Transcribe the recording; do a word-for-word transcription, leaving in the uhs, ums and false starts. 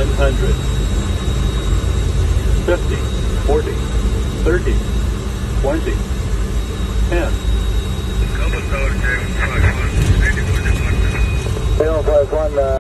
one hundred. fifty, forty, thirty, twenty, ten. Couple tower, five one, eighty-four, five one.